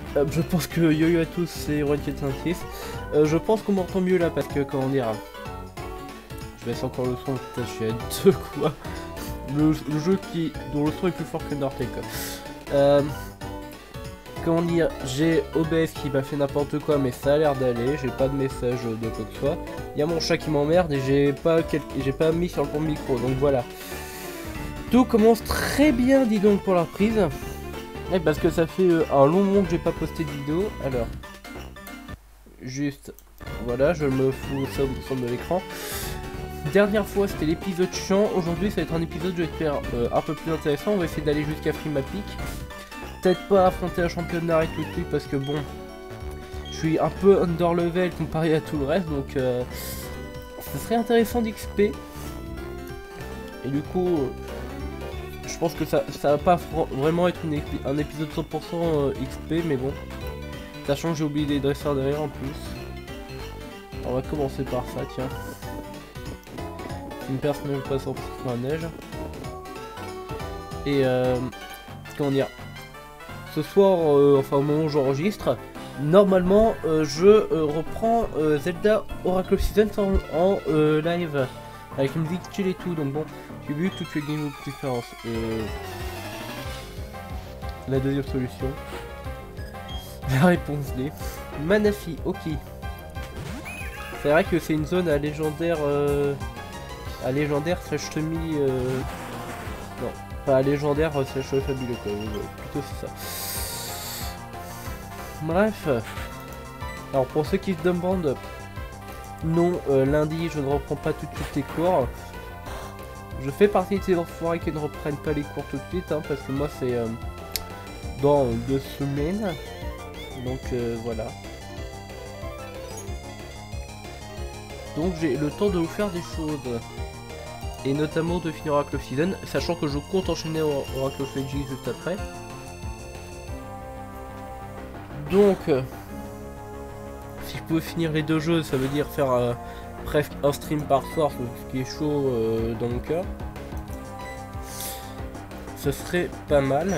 Je pense que yo-yo à tous, c'est One456. Je pense qu'on m'entend mieux là parce que comment dire. Je baisse encore le son, putain je suis à deux quoi. Le jeu dont le son est plus fort que Nortel quoi. Comment dire, j'ai OBS qui m'a fait n'importe quoi mais ça a l'air d'aller, j'ai pas de message de quoi que ce soit. Il y a mon chat qui m'emmerde et j'ai pas mis sur le bon micro, donc voilà. Tout commence très bien dis donc pour la reprise. Et parce que ça fait un long moment que j'ai pas posté de vidéo, alors... Juste, voilà, je me fous ça au centre de l'écran. Dernière fois c'était l'épisode chiant, aujourd'hui ça va être un épisode je vais faire un peu plus intéressant, on va essayer d'aller jusqu'à Frimapic. Peut-être pas affronter un championnat tout de suite parce que bon, je suis un peu under level comparé à tout le reste, donc ça serait intéressant d'XP. Et du coup, je pense que ça va pas vraiment être un épisode 100% XP, mais bon, sachant que j'ai oublié les dresseurs derrière en plus. On va commencer par ça, tiens. Une personne ne veut pas sortir dans la neige. Et comment dire, ce soir, enfin au moment où j'enregistre, normalement je reprends Zelda Oracle of Seasons en live avec une musique chill et tout, donc bon, j'ai vu toutes les game of préférence. La deuxième solution, la réponse D. Manafi, ok. C'est vrai que c'est une zone à légendaire slash semi non, pas à légendaire slash fabuleux quoi, plutôt c'est ça. Bref, alors pour ceux qui se demandent, non, lundi je ne reprends pas tout de suite les cours. Je fais partie de ces enfoirés qui ne reprennent pas les cours tout de suite, hein, parce que moi c'est dans 2 semaines, donc voilà. Donc j'ai le temps de vous faire des choses. Et notamment de finir Oracle of Season, sachant que je compte enchaîner Oracle of Ages juste après. Donc, si je pouvais finir les deux jeux, ça veut dire faire presque un stream par soir, ce qui est chaud dans mon cœur. Ce serait pas mal.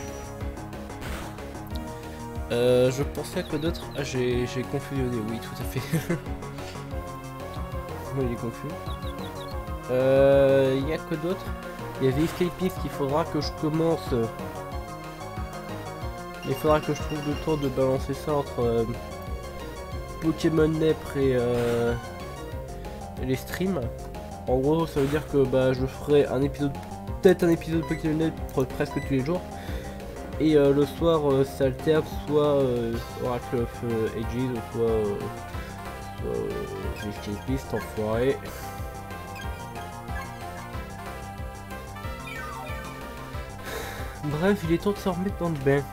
Je pensais à quoi d'autre? Ah, j'ai confusionné, oui, tout à fait. Oui, il est confus. Il y a quoi d'autre? Il y avait Escapist qu'il faudra que je commence. Il faudra que je trouve le temps de balancer ça entre Pokémon Nepr et les streams. En gros, ça veut dire que bah, je ferai un épisode, peut-être un épisode Pokémon Nepr presque tous les jours. Et le soir, ça alterne soit Oracle of Ages, soit Escapist, enfoiré. Bref, il est temps de se remettre dans le bain.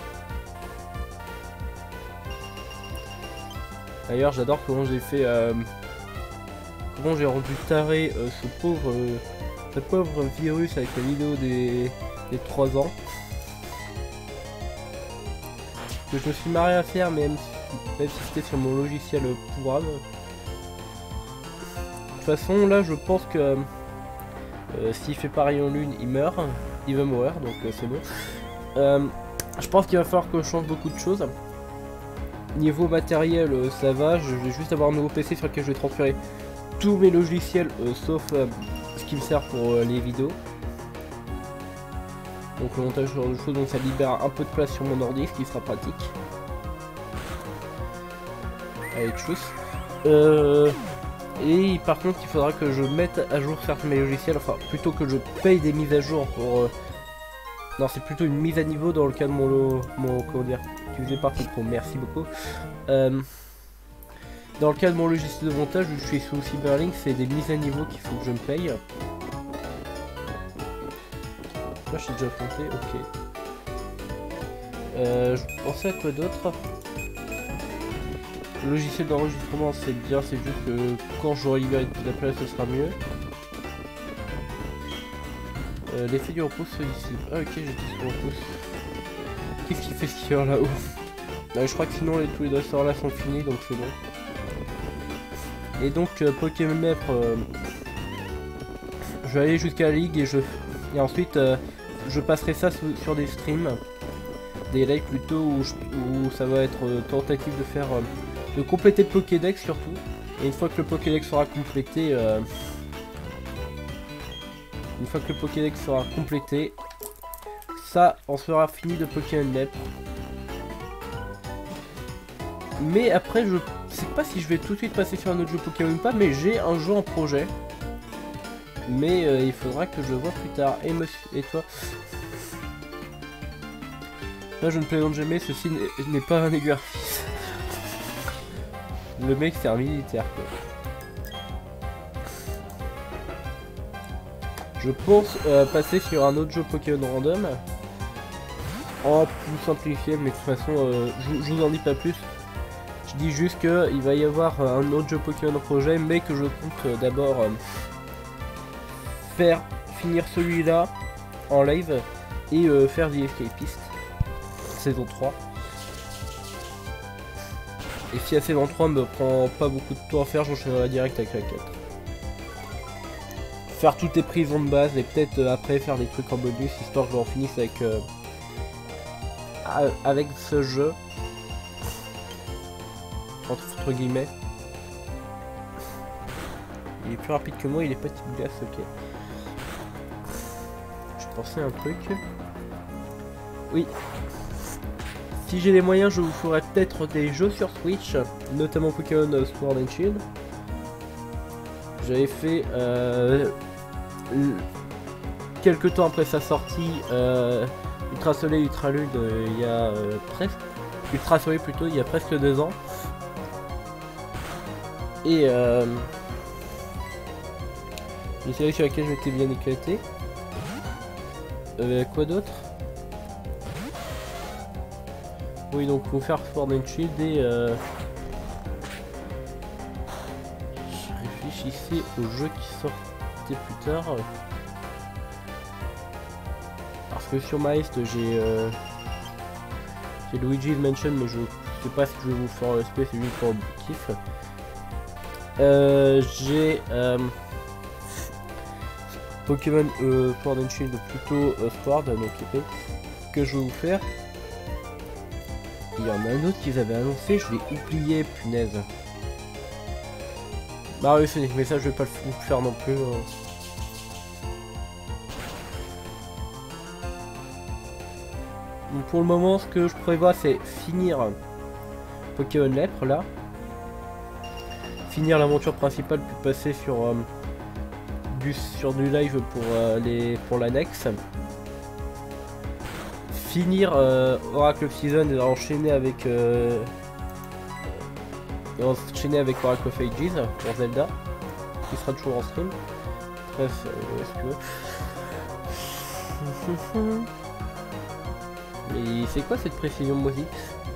D'ailleurs, j'adore comment j'ai fait, comment j'ai rendu taré ce pauvre virus avec la vidéo des 3 ans. Que je me suis marré à faire, même si c'était sur mon logiciel pourrave. De toute façon, là, je pense que s'il fait pareil en lune, il meurt. Il va mourir, donc c'est bon. Je pense qu'il va falloir que je change beaucoup de choses. Niveau matériel, ça va. Je vais juste avoir un nouveau PC sur lequel je vais transférer tous mes logiciels, sauf ce qui me sert pour les vidéos. Donc le montage, ce genre de choses, donc ça libère un peu de place sur mon ordi, ce qui sera pratique. Allez, tchuss. Et par contre, il faudra que je mette à jour certains de mes logiciels, enfin plutôt que je paye des mises à jour pour... Non, c'est plutôt une mise à niveau dans le cas de mon comment dire, utilisé par Pro, merci beaucoup. Dans le cas de mon logiciel de montage, où je suis sous Cyberlink, c'est des mises à niveau qu'il faut que je me paye. Là, je suis déjà planté, ok. Je pensais à quoi d'autre? Le logiciel d'enregistrement c'est bien, c'est juste que quand j'aurai libéré de la place ce sera mieux. L'effet du repos ici. Ah ok, j'étais sur le repos. Qu'est-ce qui fait skieur là-haut? Je crois que sinon tous les dresseurs là sont finis, donc c'est bon. Et donc Pokémon Nepr, je vais aller jusqu'à la ligue et ensuite je passerai ça sur des streams. des lives plutôt où ça va être tentative de faire de compléter le Pokédex surtout. Et une fois que le Pokédex sera complété, ça on sera fini de Pokémon Lèpre. Mais après je sais pas si je vais tout de suite passer sur un autre jeu Pokémon ou pas, mais j'ai un jeu en projet. Mais il faudra que je le vois plus tard. Et monsieur, et toi? Là je ne plaisante jamais, ceci n'est pas un exercice. Le mec c'est un militaire quoi. Je pense passer sur un autre jeu Pokémon random. En plus simplifié, mais de toute façon je vous en dis pas plus. Je dis juste qu'il va y avoir un autre jeu Pokémon en projet, mais que je compte d'abord finir celui-là en live et faire The Escapist saison 3. Et si la saison 3 me prend pas beaucoup de temps à faire, j'enchaînerai direct avec la 4. Faire toutes les prisons de base et peut-être après faire des trucs en bonus histoire que j'en finisse avec ce jeu. Entre guillemets. Il est plus rapide que moi, il est pas type glace, ok. Je pensais à un truc. Oui. Si j'ai les moyens, je vous ferai peut-être des jeux sur Switch, notamment Pokémon Sword and Shield. J'avais fait quelques temps après sa sortie Ultra Soleil, Ultra Lune il y a presque Ultra Soleil plutôt il y a presque 2 ans. Et une série sur laquelle je m'étais bien éclaté. Quoi d'autre? Oui, donc faut faire Sword and Shield et je réfléchissais aux jeux qui sortaient plus tard. Parce que sur ma liste j'ai Luigi's Mansion, mais je sais pas si je vais vous faire l'espèce, c'est juste pour le kiff. J'ai Pokémon Sword and Shield, plutôt Sword, donc épée, que je vais vous faire. Il y en a un autre qu'ils avaient annoncé, je l'ai oublié, punaise. Bah oui, mais ça je vais pas le faire non plus. Donc pour le moment, ce que je prévois, c'est finir Pokémon Lèpre là. Finir l'aventure principale, puis passer sur du live pour l'annexe. Finir Oracle of Season et enchaîner avec Oracle of Ages pour Zelda, qui sera toujours en stream. Bref, si tu veux. Mais c'est quoi cette précision musique?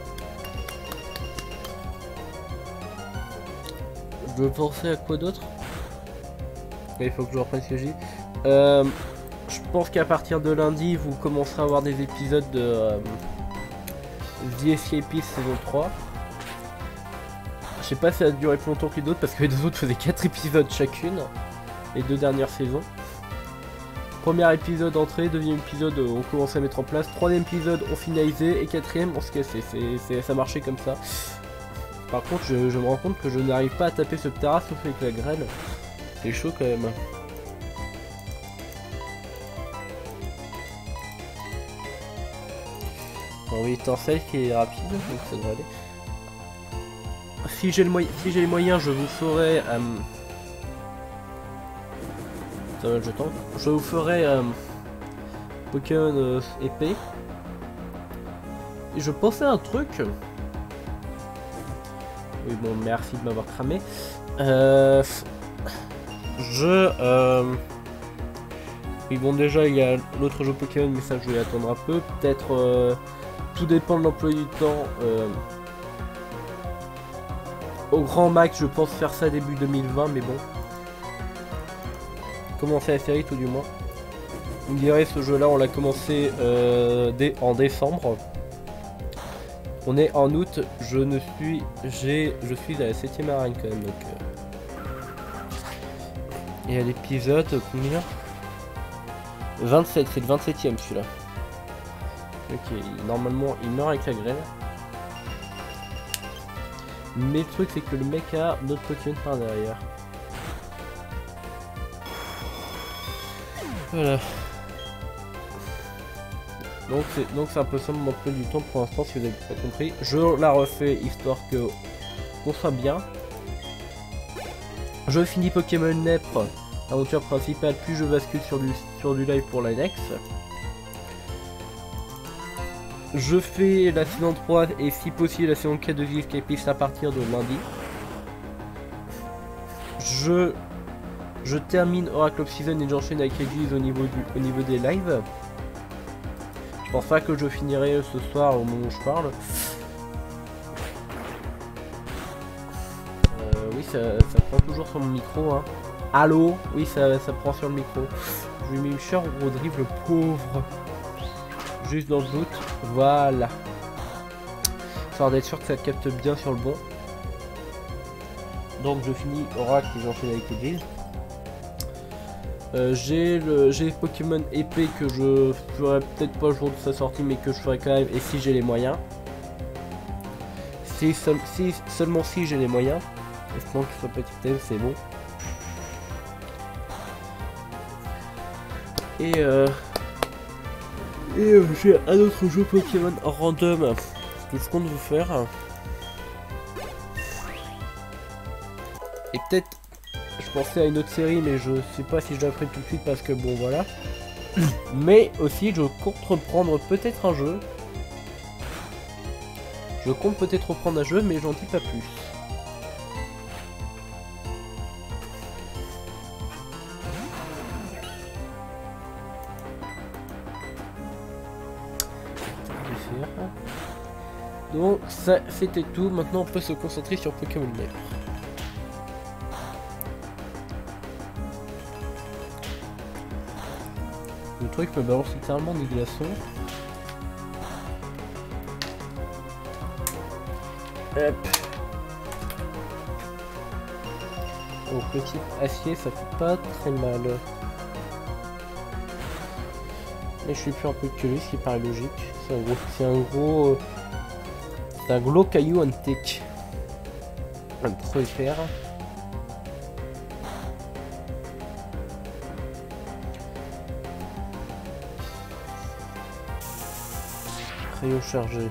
Je veux penser à quoi d'autre? Il faut que je reprenne ce que j'ai dit. Je pense qu'à partir de lundi, vous commencerez à avoir des épisodes de The Escapist saison 3. Je sais pas si ça va durer plus longtemps que les d'autres, parce que les deux autres faisaient 4 épisodes chacune, les 2 dernières saisons. Premier épisode entrée, deuxième épisode on commençait à mettre en place, troisième épisode on finalisait, et quatrième on se cassait. Ça marchait comme ça. Par contre, je me rends compte que je n'arrive pas à taper ce Ptera sauf avec la grêle. C'est chaud quand même. Bon, oui, étincelle qui est rapide, donc ça devrait aller. Si j'ai les moyens, je vous ferai... ça va, je tente. Je vous ferai Pokémon épée. Et je pensais à un truc. Oui, bon, merci de m'avoir cramé. Oui, bon, déjà, il y a l'autre jeu Pokémon, mais ça, je vais attendre un peu. Peut-être... tout dépend de l'emploi du temps. Au grand max, je pense faire ça début 2020, mais bon. Commencer la série, tout du moins. Vous me direz, ce jeu-là, on l'a commencé en décembre. On est en août, je suis à la 7ème arène quand même, donc... Et à l'épisode, combien 27, c'est le 27ème celui-là. Ok, normalement il meurt avec la grêle. Mais le truc c'est que le mec a d'autres Pokémon par derrière. Voilà. Donc c'est un peu ça mon emploi du temps pour l'instant si vous avez pas compris. Je la refais histoire que qu'on soit bien. Je finis Pokémon Nèpre, aventure principale, puis je bascule sur du live pour l'annexe. Je fais la saison 3 et si possible la saison 4 de The Escapist à partir de lundi. Je termine Oracle of Season et j'enchaîne avec Exils au niveau des lives. Je pense pas que je finirai ce soir au moment où je parle. Oui, ça prend toujours sur mon micro. Hein. Allô? Oui, ça prend sur le micro. Je lui mets une chère au drive, le pauvre. Juste dans le doute. Voilà. Histoire d'être sûr que ça capte bien sur le bon. Donc je finis Oracle et j'enchaîne avec les Gilles. J'ai les Pokémon épée que je ferai peut-être pas le jour de sa sortie mais que je ferai quand même et si j'ai les moyens. Seulement si j'ai les moyens. Espérons qu'il soit petit thème, c'est bon. Et j'ai un autre jeu Pokémon random que je compte vous faire. Et peut-être, je pensais à une autre série, mais je sais pas si je la ferai tout de suite parce que bon voilà. Mais aussi, je compte reprendre peut-être un jeu. Je compte peut-être reprendre un jeu, mais j'en dis pas plus. Donc ça c'était tout, maintenant on peut se concentrer sur Pokémon Nèpre. Le truc me balance littéralement des glaçons. Hop. Donc le type acier ça fait pas très mal. Mais je suis plus un peu que lui, ce qui paraît logique. C'est un gros caillou antique. Un trop épais. Crayon chargé.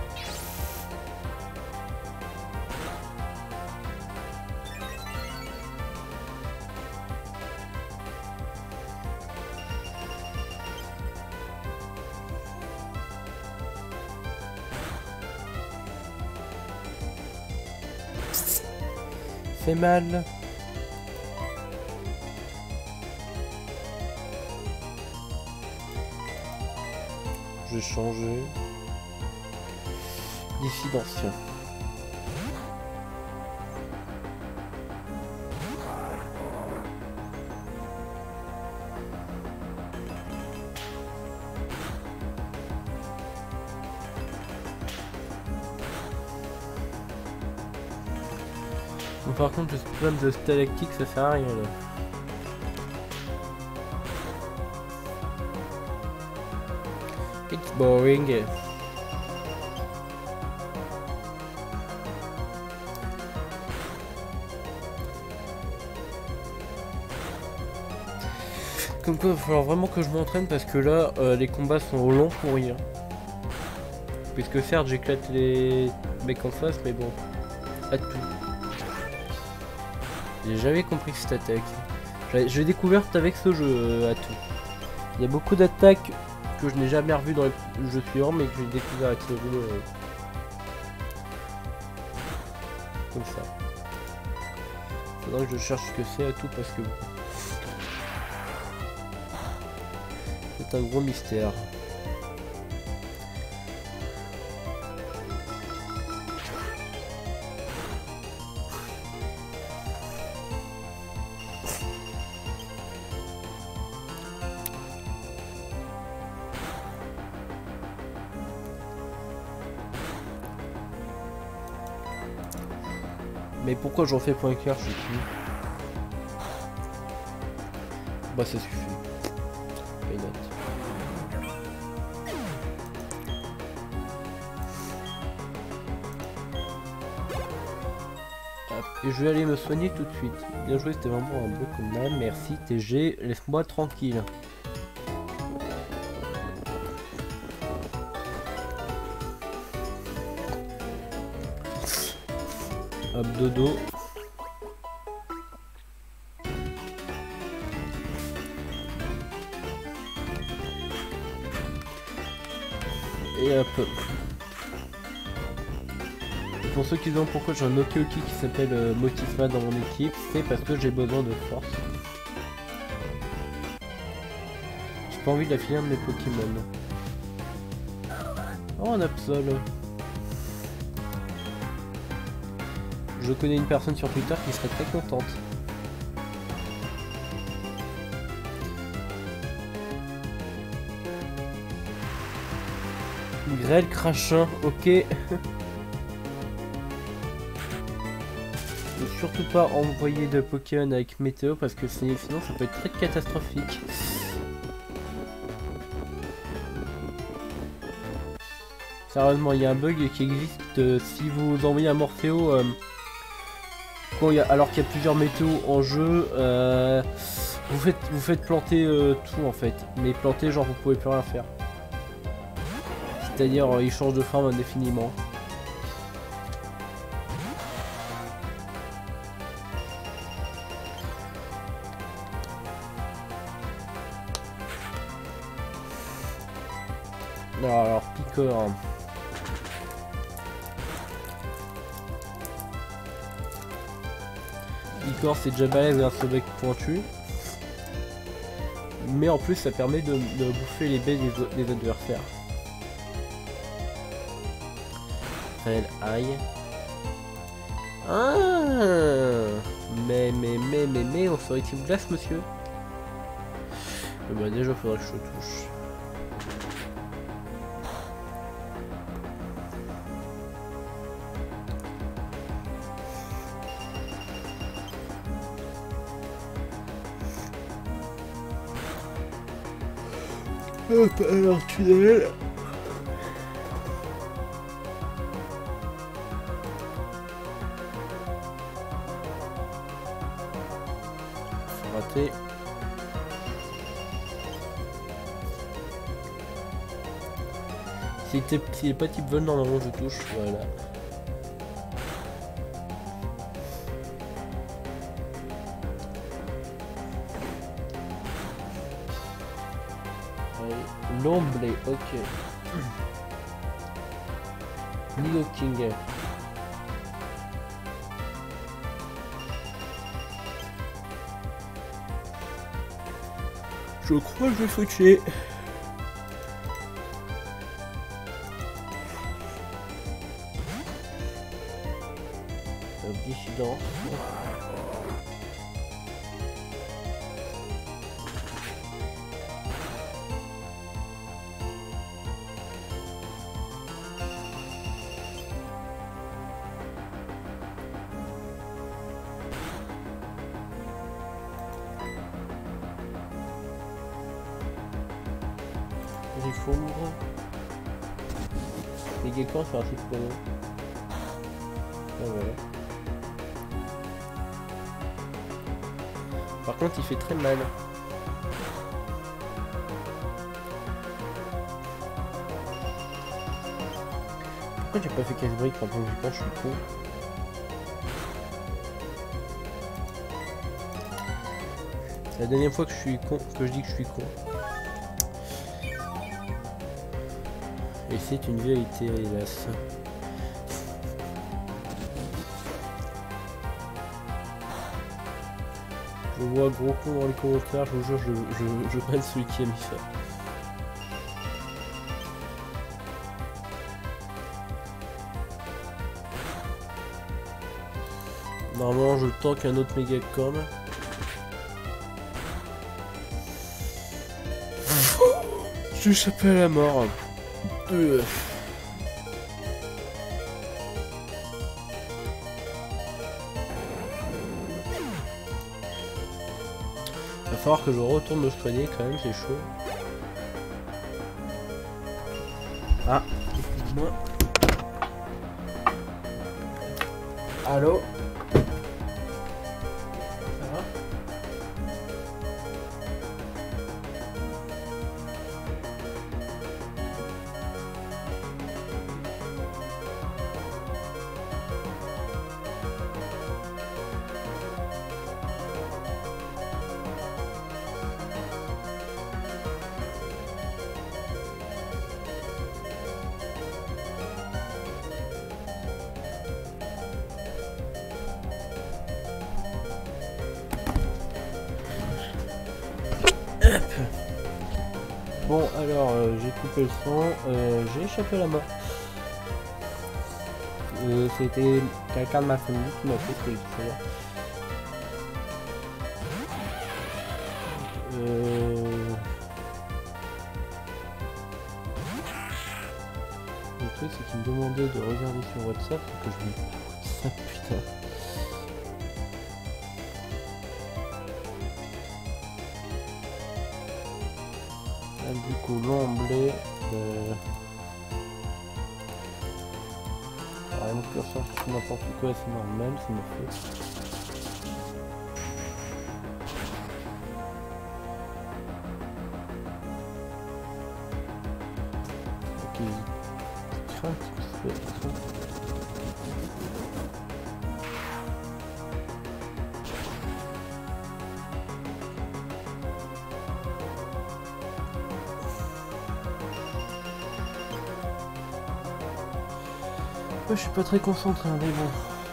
Fait mal. Je vais changer. Diffidentien. Bon, par contre, le spam de stalactique, ça sert à rien là. It's boring. Comme quoi, il va falloir vraiment que je m'entraîne parce que là, les combats sont longs pour rien. Puisque certes, j'éclate les mecs en face, mais bon, à tout. J'ai jamais compris cette attaque. Je l'ai découverte avec ce jeu, à tout. Il y a beaucoup d'attaques que je n'ai jamais revues dans les jeux suivants, mais que j'ai découvert avec ce jeu. Comme ça. Faudrait que je cherche ce que c'est à tout parce que c'est un gros mystère. Mais pourquoi j'en fais point clair, je sais plus. Bah ça suffit. Et je vais aller me soigner tout de suite. Bien joué, c'était vraiment un beau combat. Merci TG, laisse-moi tranquille. Hop, dodo. Et hop. Et pour ceux qui se demandent pourquoi j'ai un Oki qui s'appelle Motifma dans mon équipe, c'est parce que j'ai besoin de force. J'ai pas envie de la filer un de mes Pokémon. Oh, un Absol. Je connais une personne sur Twitter qui serait très contente. Grêle crachin, ok. Surtout pas envoyer de Pokémon avec météo parce que sinon ça peut être très catastrophique. Sérieusement, il y a un bug qui existe si vous envoyez un Morpheo alors qu'il y a plusieurs météos en jeu, vous faites planter tout en fait. Mais planter, genre vous pouvez plus rien faire. C'est-à-dire il change de forme indéfiniment. Alors Picor. Picor c'est déjà balèze avec ce bec pointu. Mais en plus ça permet de bouffer les baies des adversaires. Elle aille. Ah mais on serait type glace monsieur. Bah déjà faudrait que je touche. Hop, alors tunnel. Raté. S'il n'est pas type vol, normalement je touche, voilà. L'omblé, ok. Nilo King. Je crois que je vais switcher. Dissident. Rifondre. Les geckos sont assez prono. Ah ouais. Par contre il fait très mal. Pourquoi j'ai pas fait casse-brique pendant que j'y pense, je suis con. C'est la dernière fois que je suis con, que je dis que je suis con. Et c'est une vérité, hélas. Je vois gros con dans les commentaires, je vous jure, je prenne celui qui a mis ça. Normalement, je tank un autre Mégacom. J'ai échappé à la mort. Va falloir que je retourne me soigner quand même, c'est chaud. Ah, excuse-moi. Allô? Yep. Bon, alors, j'ai coupé le son, j'ai échappé la main. C'était quelqu'un de ma famille qui m'a fait ce que je disais. Le truc, c'est qu'il me demandait de regarder sur WhatsApp, que je n'ai pas WhatsApp, putain. Du coup, l'onglet alors, mon curseur qui fait n'importe quoi, c'est normal, c'est ma faute. Ok, je crains un petit peu, attention. Je suis pas très concentré, mais bon.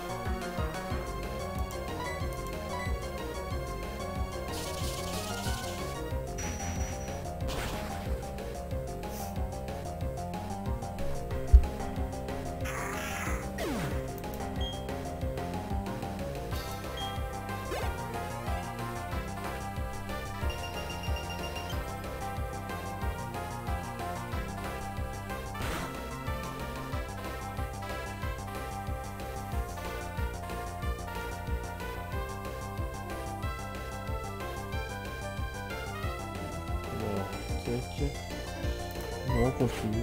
Bon, on continue.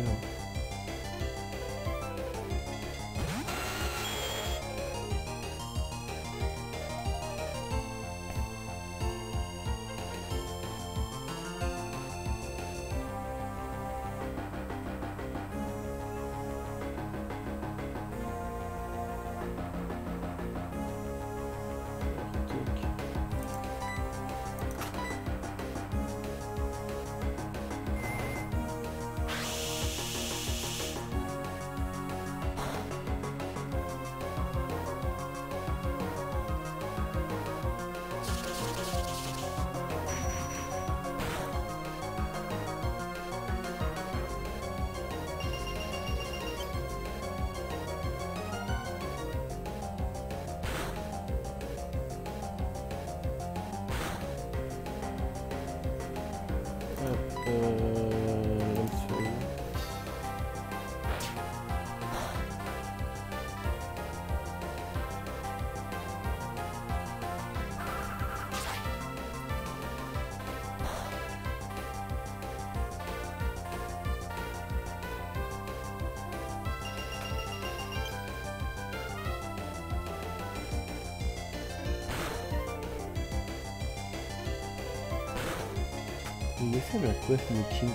Il me semble à quoi Smoking.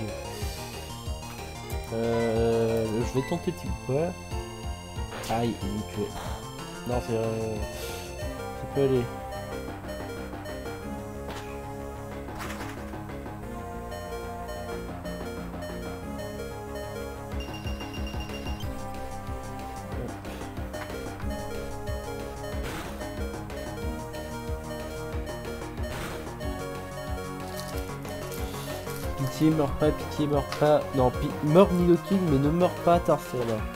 Je vais tenter petit peu. Aïe, il me tuait. Non, c'est ça peut aller. Pitié, meurs pas, pitié, meurs pas. Non, meurs Nidoking, mais ne meurs pas, Tarcelle.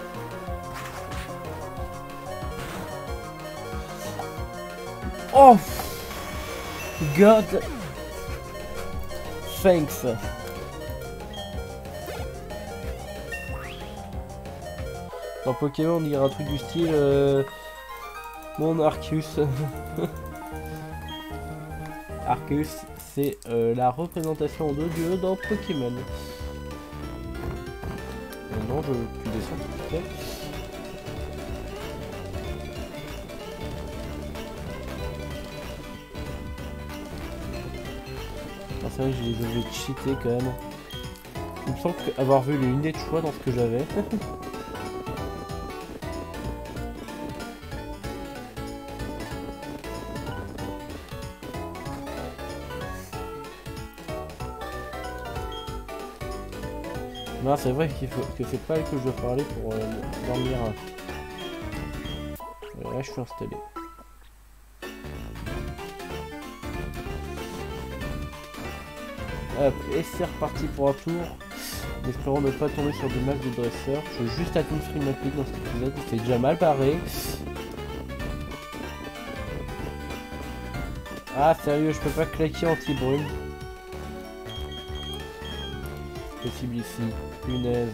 Oh God Thanks. Dans Pokémon, on dirait un truc du style mon Arceus. Arceus, c'est la représentation de Dieu dans Pokémon. Non, tu descends s'il te plaît. C'est vrai que j'ai les objets cheatés quand même. Il me semble avoir vu les lunettes de choix dans ce que j'avais. Non, c'est vrai qu'il faut que c'est pas elle que je dois parler pour dormir. Là, je suis installé. Hop, et c'est reparti pour un tour. Espérons ne pas tomber sur des matchs de dresseurs. Je veux juste attendre Free Mapic dans cet épisode, c'est déjà mal barré. Ah sérieux, je peux pas claquer anti-brume. Possible ici. Punaise.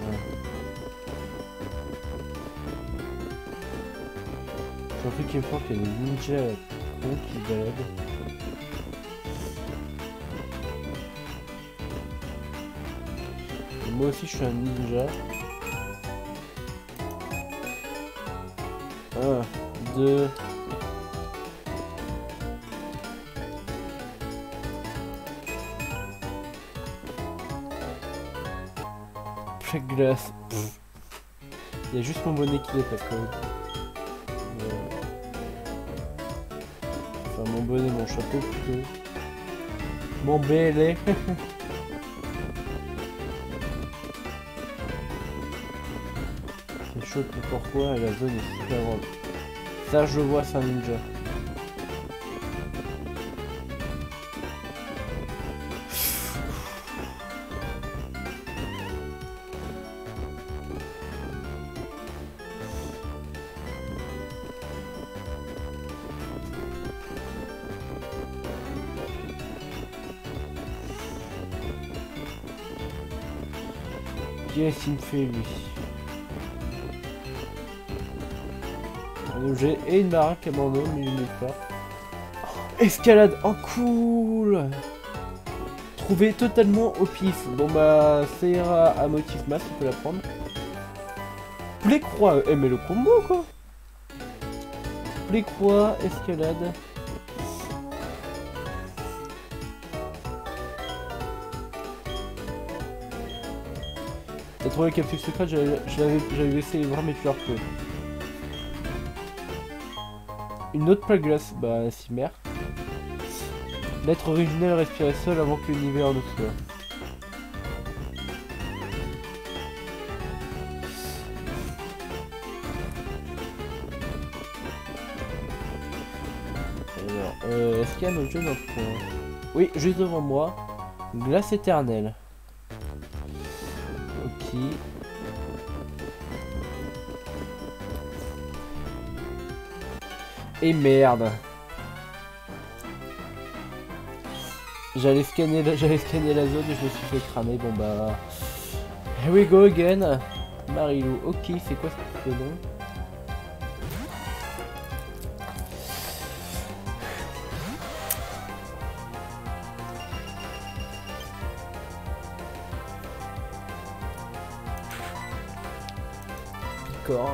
Surtout qu'il me semble qu'il y a des ninjas cons qui se baladent. Et moi aussi je suis un ninja. 1, 2... glace. Il y a juste mon bonnet qui n'est pas cool. Enfin mon bonnet, mon chapeau plutôt. Mon bélet. C'est chaud, pourquoi la zone est super grande. Ça je vois, c'est un ninja. Qu'est-ce qu'il me fait lui? Un objet et une baraque abandonnée mais il n'est pas. Escalade en cool. Trouvé totalement au pif. Bon bah ça ira à motif masse, on peut la prendre. Les croix, mais le combo quoi. Les croix, escalade. T'as trouvé la capsule secrète, j'avais laissé voir mes tueurs peu. Une autre plaque glace, bah si merde. L'être originel respirait seul avant que l'univers ne soit. Alors, est-ce qu'il y a un objet dans le coin? Oui, juste devant moi. Glace éternelle. Ok. Et merde. J'allais scanner la zone et je me suis fait cramer. Bon bah... Here we go again. Marilou. Ok, c'est quoi ce nom? Picor.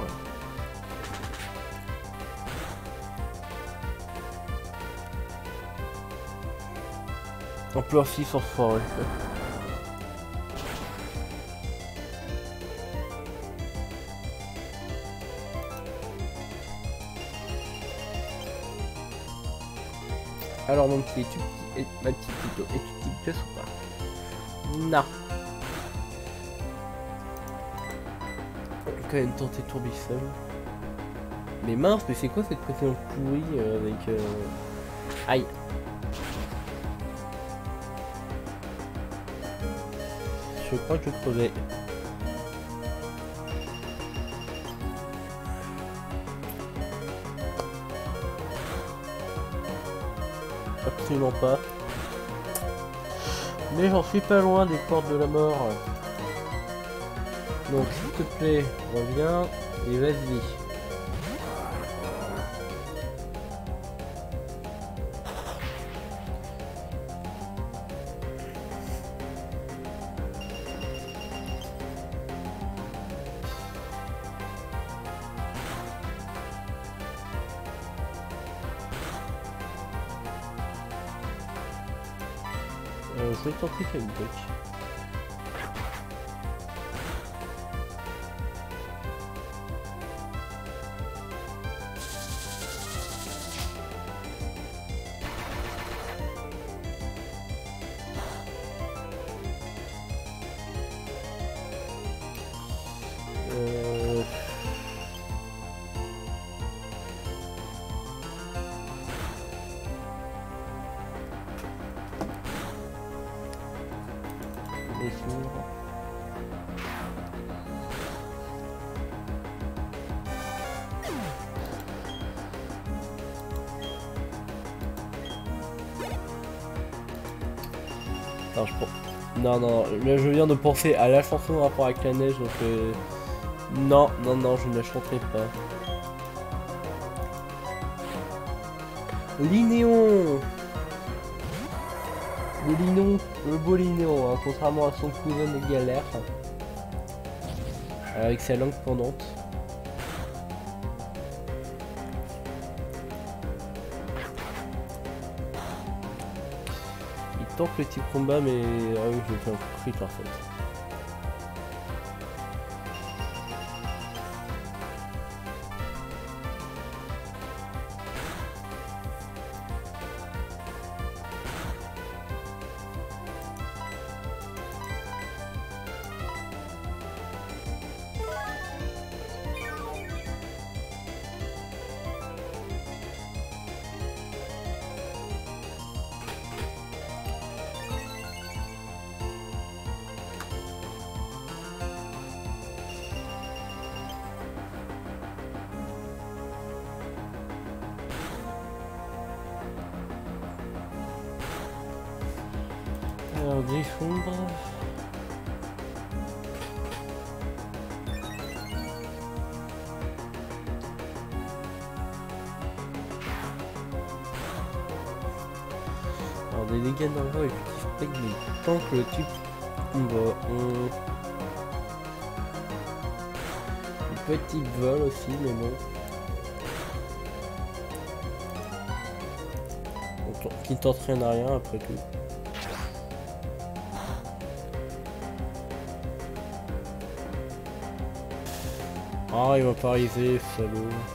Emploi 6 en forêt. Alors mon petit, ma petite plutôt, est-tu une pièce ou pas? Non. On va quand même tenter Tourbillon. Mais mince, mais c'est quoi cette pression pourrie avec... Aïe. Je crois que je crevais. Absolument pas. Mais j'en suis pas loin des portes de la mort. Donc s'il te plaît, reviens et vas-y. Je vais tenter qu'à une bloc. Non, non, non, là je viens de penser à la chanson en rapport avec la neige, donc non, non, non, je ne la chanterai pas. Linéon. Le beau Linéon, hein, contrairement à son cousin de galère. Avec sa langue pendante. Il tente le petit combat, mais ah oui, je vais faire un crit en fait. Alors, défendre. Alors, des dégâts d'envoi effectifs avec des tant que le type le petit vol aussi, mais bon. Qui ne tente rien à rien après tout. Ah, il va pas arriver, salaud.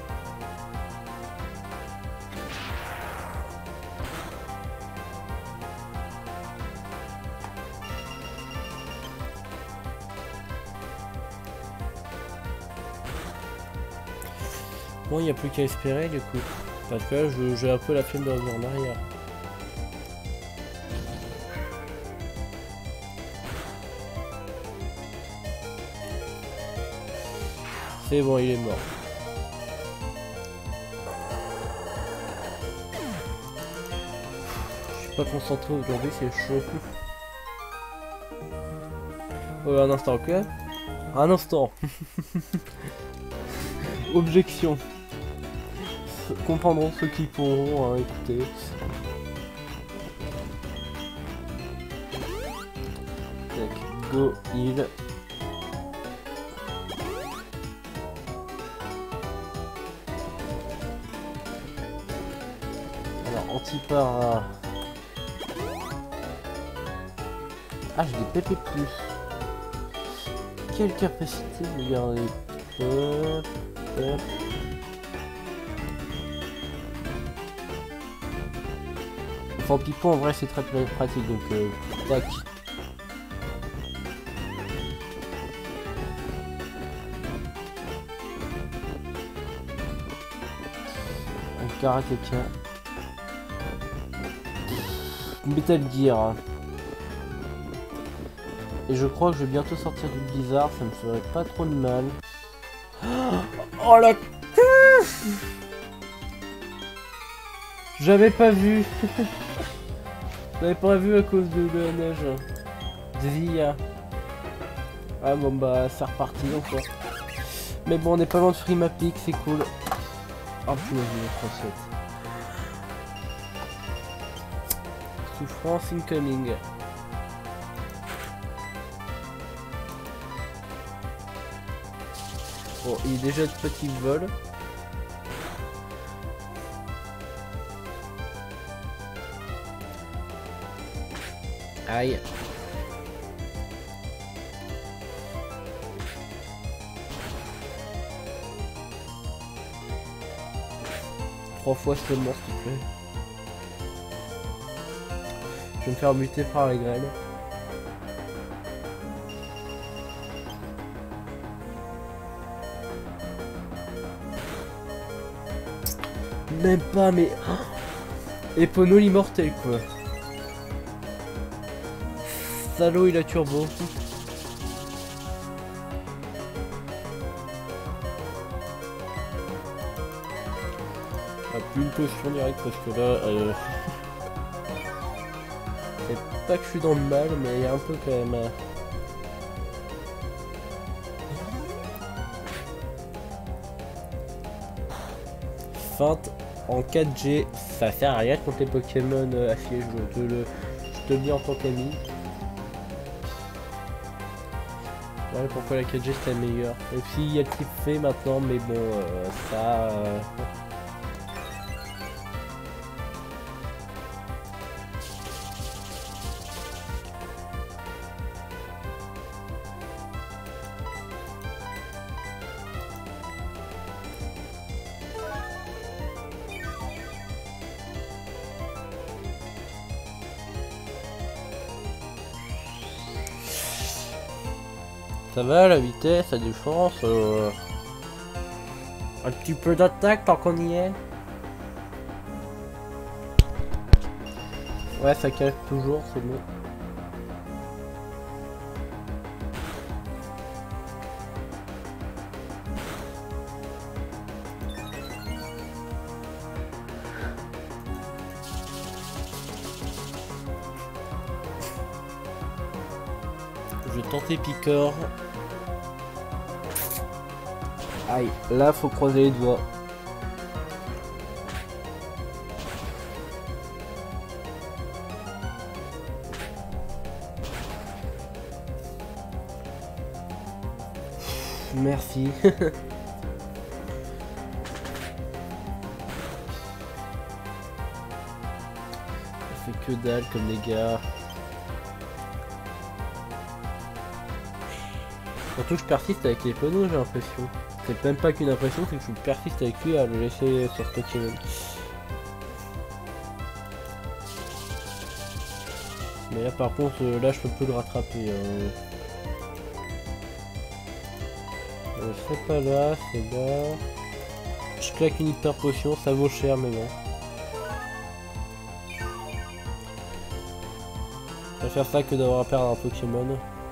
Bon, il n'y a plus qu'à espérer du coup. Parce que là, j'ai un peu la flemme de revenir en arrière. C'est bon, il est mort. Je suis pas concentré aujourd'hui, c'est chaud. Un instant, ok. Un instant. Objection. Comprendront ceux qui pourront écouter. Tac, go, heal. Alors, anti-para. Ah, j'ai des PP+. Quelle capacité de garder. Hop, hop. Enfin, Pipo en vrai c'est très pratique donc tac. Un karatéka. Metal Gear. Et je crois que je vais bientôt sortir du blizzard, ça me ferait pas trop de mal. Oh la... J'avais pas vu. J'avais pas vu à cause de la neige. Zia. Ah bon bah c'est reparti encore. Mais bon on est pas loin de Frimapic, c'est cool. Oh punaise, il est 37. Souffrance incoming. Bon, il est déjà de petit vol. Aïe. Trois fois seulement, s'il te plaît. Je vais me faire buter par la grêle. Même pas, mais... Epono l'immortel, quoi. Salaud, il a turbo. Ah, plus une potion direct parce que là... C'est pas que je suis dans le mal, mais il y a un peu quand même. Feinte en 4G, ça sert à rien contre les Pokémon affiliés, je te le dis en tant qu'ami. Ouais, pourquoi la 4G c'est la meilleure. Et puis il y a le type fait maintenant, mais bon, ça... Ça va, la vitesse, la défense, un petit peu d'attaque tant qu'on y est. Ouais, ça cache toujours, c'est bon. Je vais tenter Picor. Aïe, là faut croiser les doigts. Merci. Ça fait que dalle comme dégâts. Surtout que je persiste avec les panneaux, j'ai l'impression. C'est même pas qu'une impression, c'est que je persiste avec lui à le laisser sur ce Pokémon. Mais là par contre, là je peux plus le rattraper. C'est pas là, c'est là. Je claque une hyper potion, ça vaut cher mais bon. Je préfère ça que d'avoir à perdre un Pokémon.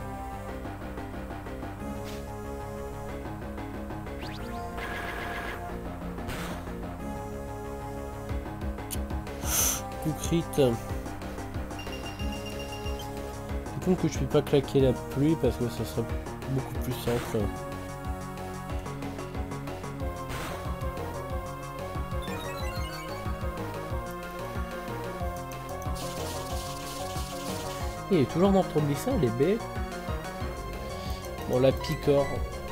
Coup crit. C'est con que je puisse pas claquer la pluie parce que ça serait beaucoup plus simple. Il est toujours dans le Tromblissa, les baies. Bon, la Picor.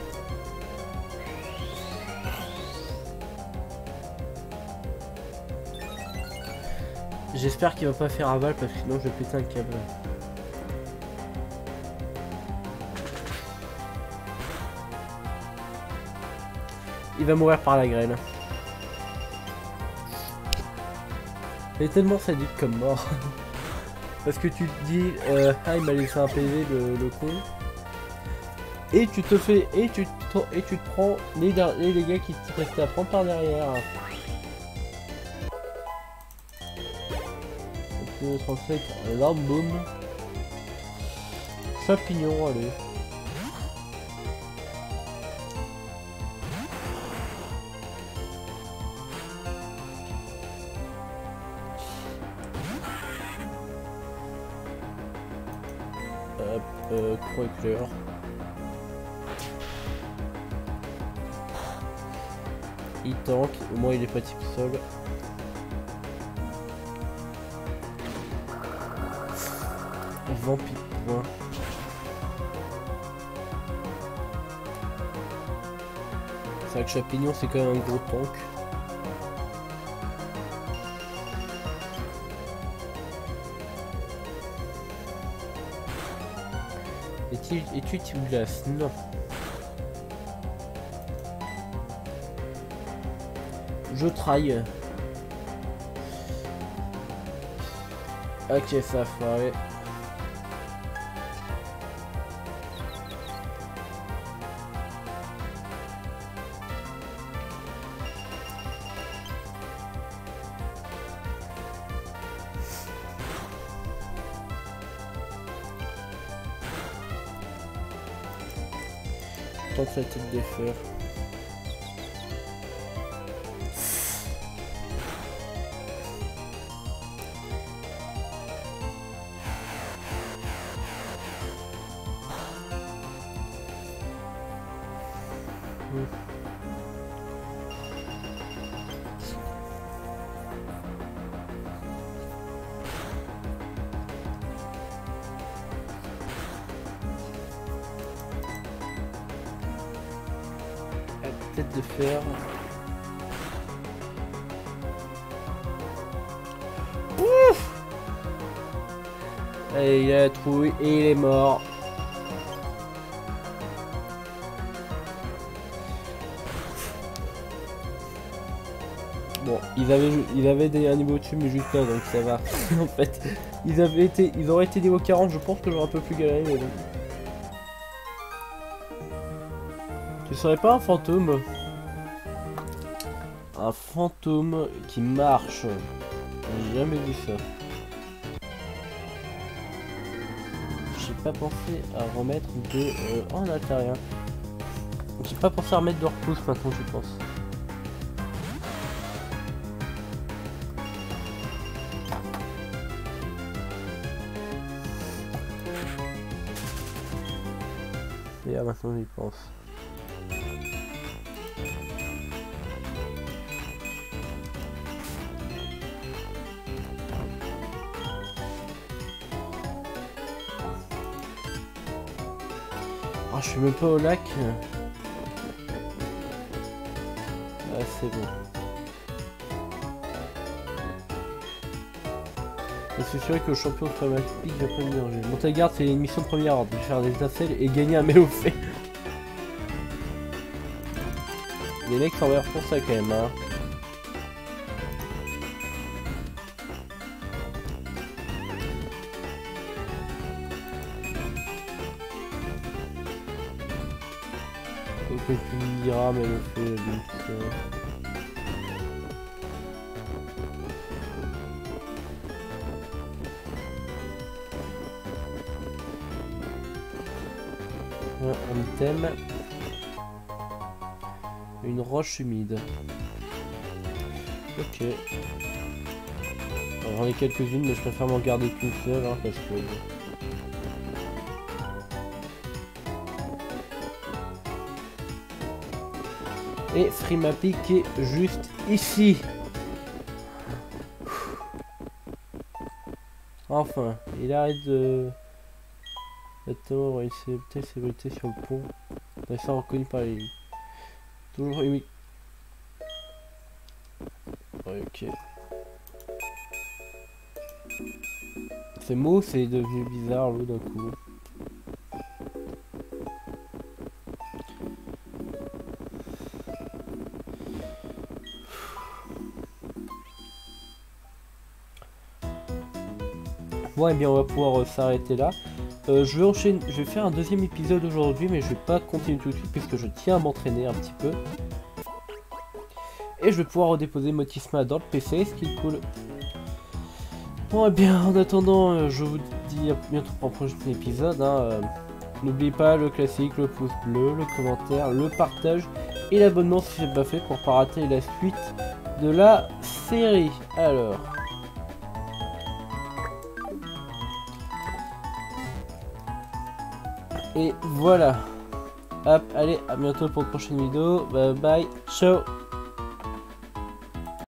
J'espère qu'il va pas faire aval parce que sinon je vais péter un câble. Il va mourir par la grêle. C'est tellement sadique comme mort. Parce que tu te dis, ah il m'a laissé un PV le con. Et tu te fais, et tu te prends les dégâts qui te restent à prendre par derrière. Donc 37, l'arme boom. Champignon, allez. Croix éclair. Il tank, au moins il est pas type sol. Vampire. C'est vrai que Champignon c'est quand même un gros tank. Et tu glace, non. Je traille. Ok, ça a foiré. Tente la tête des fers. peut-être le faire. Ouf! Allez, il a la trouille et il est mort. Bon, ils avaient un niveau au-dessus, mais juste là, donc ça va. En fait, ils auraient été niveau 40, je pense que j'aurais un peu plus galéré, mais bon. Tu serais pas un fantôme? Un fantôme qui marche. J'ai jamais vu ça. J'ai pas pensé à remettre de... oh, on a rien. J'ai pas pensé à remettre de repousse maintenant, je pense. Et là, maintenant j'y pense. Oh, je suis même pas au lac. Ah, c'est bon. C'est sûr que le champion de Primal Peak va pas me déranger. Monter garde, c'est une mission de première ordre. Je vais faire des étincelles et gagner un mélo-fait. Les mecs s'en pour ça quand même, hein. Ok, tu me diras, mais le fait, un item. Une roche humide. Ok. J'en ai quelques-unes, mais je préfère m'en garder qu'une seule, hein, parce que... Et Frimapic est juste ici. Enfin, il arrête de... Attends, il s'est sécurité sur le pont. Il s'est reconnu par les... Toujours humide. Ok. Ces mots, c'est devenu bizarre, l'eau d'un coup. Bon, et bien on va pouvoir s'arrêter là. Je vais faire un deuxième épisode aujourd'hui, mais je vais pas continuer tout de suite puisque je tiens à m'entraîner un petit peu. Et je vais pouvoir redéposer Motisma dans le PC, ce qui est cool. Bon, et bien en attendant, je vous dis à bientôt pour un prochain épisode. Hein. N'oubliez pas le classique, le pouce bleu, le commentaire, le partage et l'abonnement si c'est pas fait pour pas rater la suite de la série. Alors... Et voilà. Hop, allez, à bientôt pour une prochaine vidéo. Bye bye, ciao.